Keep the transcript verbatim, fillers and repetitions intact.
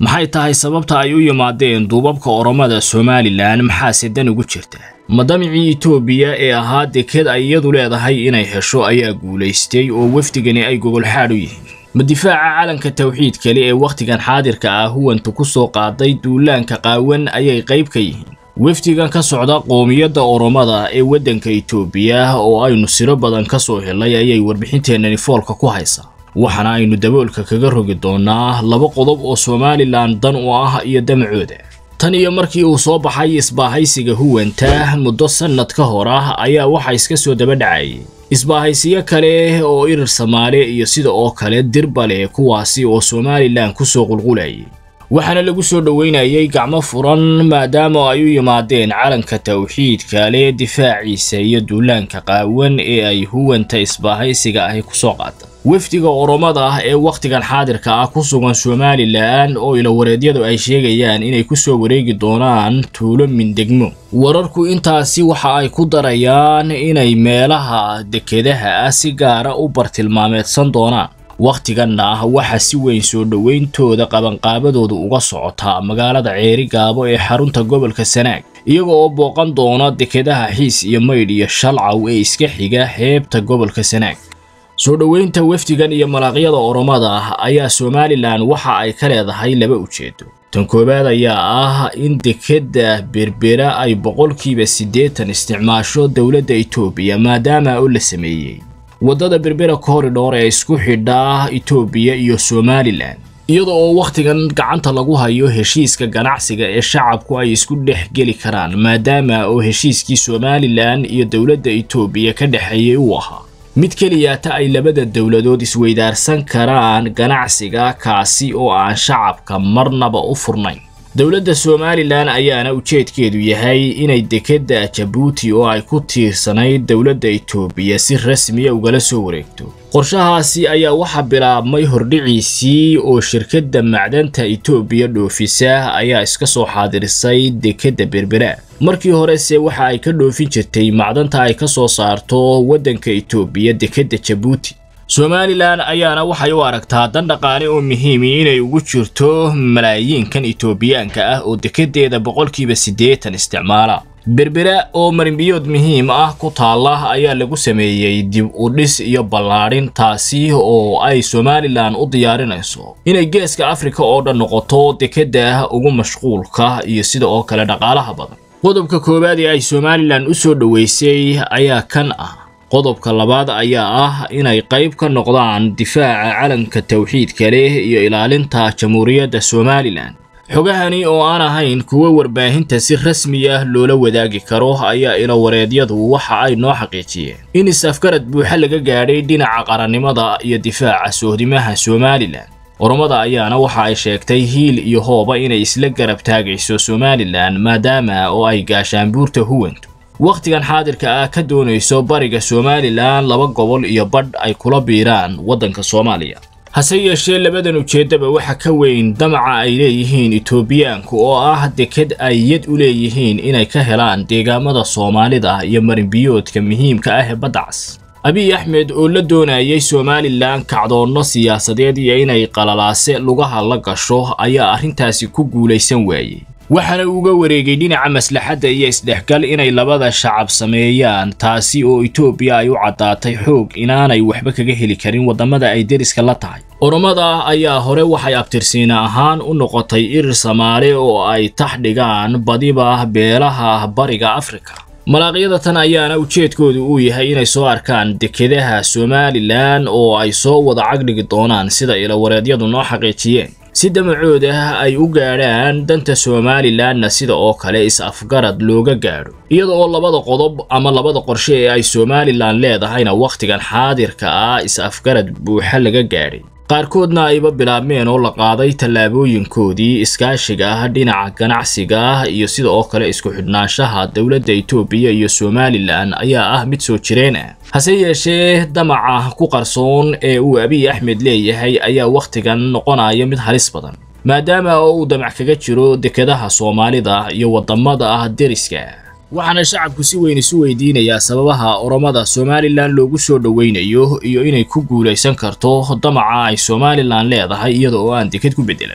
maxay tahay sababta ay u yimaadeen duubabka Oromada Somaliland maxaa sidan ugu jirta madamicii Itoobiya ee ahaa deked ay iyadu leedahay inay hesho ayaa guuleystay oo wafdigani ay gogol xaad u yihiin madifaaca calanka tawxiid kale ee waqtigan xaadirka ah huwantu ku soo qaaday duulaanka qaawan ayay qayb ka yihiin wafdigan ka socda qoomiyadda Oromada ee wadanka Itoobiya oo aynu siro badan ka soo helay ayay warbixinteenani foolka ku haysaa waxana aynu daboolka kaga rogi doonaa laba qodob oo Somaliland dan u ah iyo damacooda tan iyo markii uu soo baxay isbaahaysiga huwanta muddo sanad ka hor ah ayaa waxa iska soo daba dhacay isbaahaysiyo kale oo irir Soomaali iyo sida oo kale dirbale kuwaasi oo Somaliland ku soo qulqulayay waxana lagu soo dhaweynayay gacmo furan maadaama ay u yimaadeen calanka tawxiidka leh difaaciisa iyo duulaanka qaawan ee ay huwanta isbaahaysiga ay ku soo qaatay wafdiga Oromada ah ee waqtigan xaadirka ah ku sugan Somaliland oo ila wareedyadu ay sheegayaan inay ku soo wareegi doonaan tuulo min degmo wararku intaasi waxa ay ku darayaan inay meelaha dekedaha si gaar ah u bartilmaameedsan doonaan waqtiganna waxa si weyn soo dhaweyntooda qabanqaabadooda uga socota magaalada Ceeri Gaabo ee xarunta gobolka Sanaag iyaga oo booqan doona dekedaha Xiis iyo Maydh iyo Shalcaw ee iska xiga heebta gobolka Sanaag soo dhaweynta wafdigan iyo malaaqyada Oromada ayaa Somaliland waxa ay ka leedahay laba ujeedo tan koobaad ayaa ah in dekeda Berbera ay boqolkiiba siddeetan isticmaasho dawladda Itoobiya maadaama uu la sameeyay wadada Berbera corridor ee isku xidha Itoobiya iyo Somaliland iyadoo oo waqtigan gacanta lagu hayo heshiiska ganacsiga ee shacabku ay isku dhex geli karaan maadaama oo heshiiskii Somaliland iyo dawladda Itoobiya ka dhaxeeyay uu ahaa mid kaliya ta ay labada dawladood isweydaarsan karaan ganacsiga kaasi oo aan shacabka marnaba u furnayn dawladda Somaliland ayaana ujeedkeedu yahay inay dekeda Djibouti oo ay ku tiirsanayd dawladda Itoobiya si rasmi ah uga soo wareegto qorshahaasi ayaa waxa bilaabmay hordhiciisii oo shirkadda macdanta Itoobiya dhoofisa ayaa iska soo xaadirisay dekeda Berbera markii hore se waxa ay ka dhoofin jirtay macdanta ay ka soo saarto wadanka Itoobiya dekeda Djibouti Somaliland ayaana waxay u aragtaa dan dhaqaale oo muhiim ah inay ugu jirto malaayiinkan Itoobiyaanka ah oo dekedeeda boqolkiiba siddeetan isticmaala Berbera oo marinbiyood muhiim ah ku taala ayaa lagu sameeyay dib u dhis iyo ballaarin taasi oo ay Somaliland u diyaarinayso inay geeska Afrika oo dhan noqoto dekeda ugu mashquulka iyo sida oo kale dhaqaalaha badan qodobka koobaad ee ay Somaliland u soo dhaweysay ayaa kan ah qodobka labaad ayaa ah inay qayb ka noqdaan difaaca calanka tawxiidka leh iyo ilaalinta jamhuuriyadda Somaliland xogahani oo aan ahayn kuwa warbaahinta si rasmi ah loola wadaagi karo ayaa ila wareedyadu waxa ay noo xaqiijiyeen in isafgarad buuxa laga gaadhay dhinaca qarannimada iyo difaaca sohdimaha Somaliland Oromada ayaana waxa ay sheegtay hiil iyo hooba inay isla garab taagayso Somaliland maadaama oo ay gaashaan buurta huwantu waqtigan xaadirka ah ka doonayso bariga Somaliland laba gobol iyo badh ay kula biiraan wadanka Soomaaliya hase yeeshee labadan ujeedaba waxa ka weyn damaca ay leeyihiin Itoobiyaanku oo ah deked ay yad u leeyihiin inay ka helaan deegaamada Soomaalida iyo marinbiyoodka muhiimka ah ee badacas Abiy Ahmed oo la doonayay Somaliland kacdoonno siyaasadeed iyo inay qalalaase lugaha la gasho ayaa arrintaasi ku guuleysan waayay waxana uga wareegay dhinaca maslaxadda iyo isdhexgal inay labada shacab sameeyaan taasi oo Itoobiya ay u cadaatay xoog inaanay waxba kaga heli karin wadamada ay deriska la tahay Oromada ayaa hore waxay abtirsiin ahaan u noqotay irir Soomaali oo ay taxdhigaan badiba beelaha bariga Afrika malaaqyada tan ayaana ujeedkoodu uu yahay inay soo arkaan dekedaha Somaliland oo ay soo wada cagdhigi doonaan sida ila wareedyadu noo xaqiijiyeen si damacooda ay u gaadhaan danta Somaliland sida oo kale is afgarad looga gaadho iyada oo labada qodob ama labada qorshe ee ay Somaliland leedahayna waqtigan xaadirka ah is afgarad buuxa laga gaadhay qaarkoodna ayba bilaabmeen oo la qaaday tallaabooyinkoodii iskaashiga ah dhinaca ganacsiga iyo sida oo kale isku xidhnaanshaha dawladda Itoobiya iyo Somaliland ayaa ah mid soo jireen ah hase yeeshee damaca ku qarsoon ee uu Abiy Ahmed leeyahay ayaa waqtigan noqonaya mid halis badan maadaama uu damac kaga jiro dekedaha Soomaalida iyo wadamada deriska waxaana shacabku si weyn isu weydiinaya sababaha Oromada Somaliland loogu soo dhaweynayo iyo inay ku guuleysan karto damaca ay Somaliland leedahay iyadoo aan deked ku bedelan